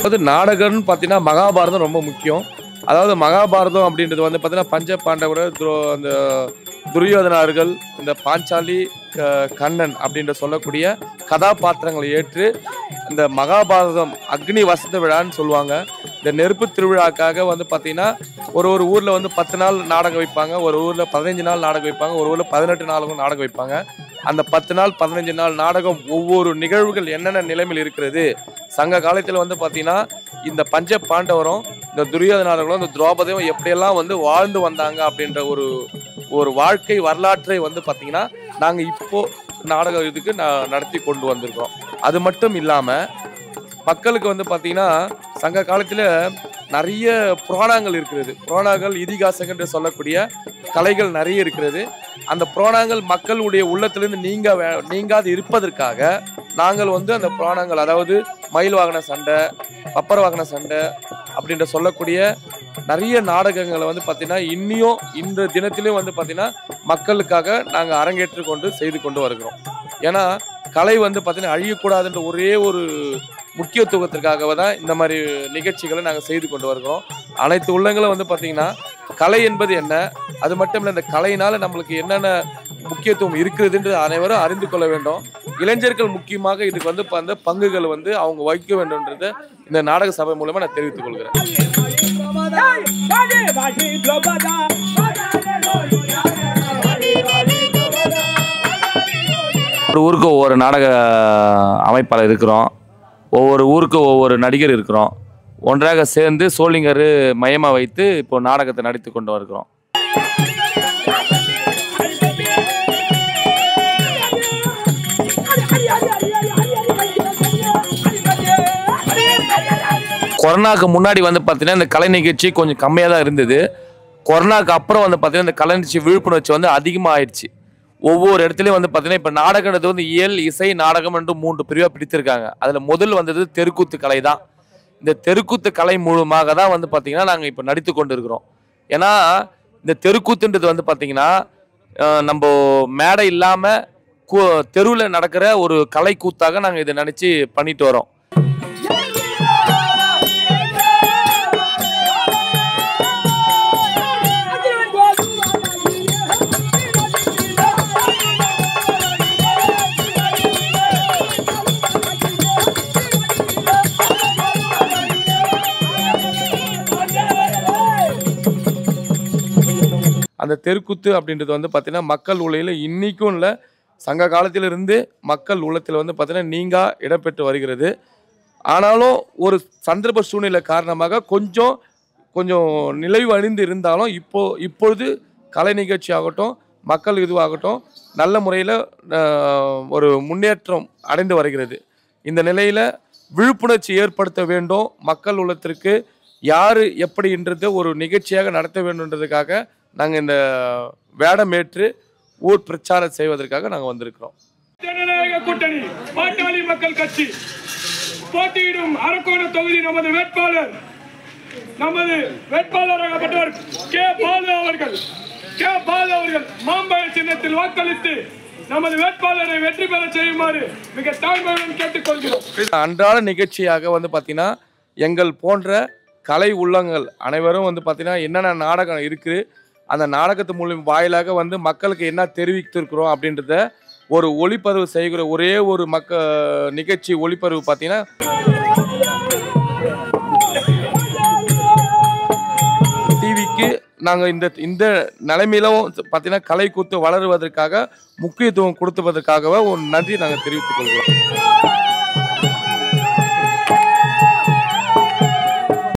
அதாவது நாடகம்னு பார்த்தீங்கன்னா மகாபாரதம் ரொம்ப முக்கியம். அதாவது மகாபாரதம் அப்படின்றது வந்து பார்த்தீங்கன்னா பஞ்ச பாண்டவர் அந்த துரியோதனார்கள் இந்த பாஞ்சாலி கண்ணன் அப்படின்ற சொல்லக்கூடிய கதாபாத்திரங்களை ஏற்று இந்த மகாபாரதம் அக்னி வசந்த விழான்னு சொல்லுவாங்க. இந்த நெருப்பு திருவிழாக்காக வந்து பார்த்தீங்கன்னா ஒரு ஒரு ஊரில் வந்து 10 நாள் நாடகம் வைப்பாங்க, ஒரு ஊரில் 15 நாள் நாடகம் வைப்பாங்க, ஒரு ஊரில் 18 நாளுக்கும் நாடகம் வைப்பாங்க. அந்த 10 நாள் 15 நாள் நாடகம் ஒவ்வொரு நிகழ்வுகள் என்னென்ன நிலைமையில் இருக்கிறது. சங்க காலத்தில் வந்து பார்த்தீங்கன்னா இந்த பஞ்ச பாண்டவரும் இந்த துரியோதனார்களும் இந்த துரோபதையும் எப்படியெல்லாம் வந்து வாழ்ந்து வந்தாங்க அப்படின்ற ஒரு ஒரு வாழ்க்கை வரலாற்றை வந்து பார்த்தீங்கன்னா நாங்கள் இப்போ நாடகம் இதுக்கு நடத்தி கொண்டு வந்திருக்கோம். அது மட்டும் இல்லாமல் மக்களுக்கு வந்து பார்த்தீங்கன்னா சங்க காலத்தில் நிறைய புராணங்கள் இருக்கிறது. புராணங்கள் இதிகாசங்கள் என்று சொல்லக்கூடிய கலைகள் நிறைய இருக்கிறது. அந்த புராணங்கள் மக்களுடைய உள்ளத்திலிருந்து நீங்காது இருப்பதற்காக நாங்கள் வந்து அந்த புராணங்கள், அதாவது மயில் வாகன சண்டை, பப்பர வாகன சண்டை அப்படின்ற சொல்லக்கூடிய நிறைய நாடகங்களை வந்து பார்த்தீங்கன்னா இன்னியும் இந்த தினத்திலையும் வந்து பார்த்தீங்கன்னா மக்களுக்காக நாங்கள் அரங்கேற்று கொண்டு செய்து கொண்டு வருகிறோம். ஏன்னா கலை வந்து பார்த்தீங்கன்னா அழியக்கூடாதுன்ற ஒரே ஒரு முக்கியத்துவத்திற்காக தான் இந்த மாதிரி நிகழ்ச்சிகளை நாங்கள் செய்து கொண்டு வருகிறோம். அனைத்து உள்ளங்களும் வந்து பார்த்தீங்கன்னா கலை என்பது என்ன, அது மட்டும் இல்லை இந்த கலையினால் நம்மளுக்கு என்னென்ன முக்கியத்துவம் இருக்கிறதுன்ற அனைவரும் அறிந்து கொள்ள வேண்டும். இளைஞர்கள் முக்கியமாக இதுக்கு வந்து அந்த பங்குகள் வந்து அவங்க வைக்க வேண்டும்ன்றதை இந்த நாடக சபை மூலமாக நான் தெரிவித்துக் கொள்கிறேன். ஒரு ஊருக்கு ஒவ்வொரு நாடக அமைப்பாளர் இருக்கிறோம், ஒவ்வொரு ஊருக்கு ஒவ்வொரு நடிகர் இருக்கிறோம். ஒன்றாக சேர்ந்து சோளிங்கர் மையமாக வைத்து இப்போ நாடகத்தை நடித்து கொண்டு வருகிறோம். கொரோனாவுக்கு முன்னாடி வந்து பார்த்தீங்கன்னா இந்த கலை நிகழ்ச்சி கொஞ்சம் கம்மியாக தான் இருந்தது. கொரோனாவுக்கு அப்புறம் வந்து பார்த்தீங்கன்னா இந்த கலை நிகழ்ச்சி விழிப்புணர்ச்சி வந்து அதிகமாக ஆயிடுச்சு. ஒவ்வொரு இடத்துலையும் வந்து பார்த்தீங்கன்னா இப்போ நாடகன்றது வந்து இயல், இசை, நாடகம் என்று 3 பிரிவாக பிடித்திருக்காங்க. அதில் முதல் வந்தது தெருக்கூத்து கலை தான். இந்த தெருக்கூத்து கலை மூலமாக தான் வந்து பார்த்தீங்கன்னா நாங்கள் இப்போ நடித்து கொண்டு இருக்கிறோம். ஏன்னா இந்த தெருக்கூத்துன்றது வந்து பார்த்தீங்கன்னா நம்ம மேடை இல்லாமல் தெருவில் நடக்கிற ஒரு கலை கூத்தாக நாங்கள் இதை நினச்சி பண்ணிட்டு வரோம். அந்த தெருக்கூத்து அப்படின்றது வந்து பார்த்தீங்கன்னா மக்கள் உள்ளையில் இன்றைக்கும் இல்லை, சங்க காலத்திலிருந்து மக்கள் உள்ளத்தில் வந்து பார்த்தீங்கன்னா நீங்கா இடம்பெற்று வருகிறது. ஆனாலும் ஒரு சந்தர்ப்ப சூழ்நிலை காரணமாக கொஞ்சம் நிலைவு அணிந்து இருந்தாலும் இப்பொழுது கலை நிகழ்ச்சி ஆகட்டும், மக்கள் இதுவாகட்டும் நல்ல முறையில் ஒரு முன்னேற்றம் அடைந்து வருகிறது. இந்த நிலையில் விழிப்புணர்ச்சி ஏற்படுத்த வேண்டும், மக்கள் உள்ளத்திற்கு யார் எப்படின்றது ஒரு நிகழ்ச்சியாக நடத்த வேண்டும்ன்றதுக்காக நாங்கள் இந்த வேடமேற்று ஊர் பிரச்சாரம் செய்வதற்காக நாங்கள் வந்திருக்கிறோம். ஜனநாயக கூட்டணி பாட்டாளி மக்கள் கட்சி போட்டியிடும் அரக்கோணம் தொகுதி நமது வேட்பாளராகப்பட்டவர் கே பாலு அவர்கள் மாம்பழ சின்னத்தில் வாக்களித்து நமது வேட்பாளரை வெற்றி பெற செய்யுமாறு மிக தாழ்மையுடன் கேட்டுக்கொள்கிறோம். அன்றாட நிகழ்ச்சியாக வந்து பார்த்தீங்கன்னா எங்கள் போன்ற கலை உள்ளங்கள் அனைவரும் வந்து பார்த்தீங்கன்னா என்னென்ன நாடகம் இருக்குது, அந்த நாடகத்து மூலம் வாயிலாக வந்து மக்களுக்கு என்ன தெரிவித்திருக்கிறோம் அப்படின்றத ஒரு ஒளிப்பதிவு செய்கிற ஒரே ஒரு நிகழ்ச்சி ஒளிப்பதிவு பார்த்தீங்கன்னா டிவிக்கு நாங்கள் இந்த நிலைமையிலும் பார்த்தீங்கன்னா கலை கூத்து வளருவதற்காக முக்கியத்துவம் கொடுத்துவதற்காகவே ஒரு நன்றி நாங்கள் தெரிவித்துக் கொள்கிறோம்.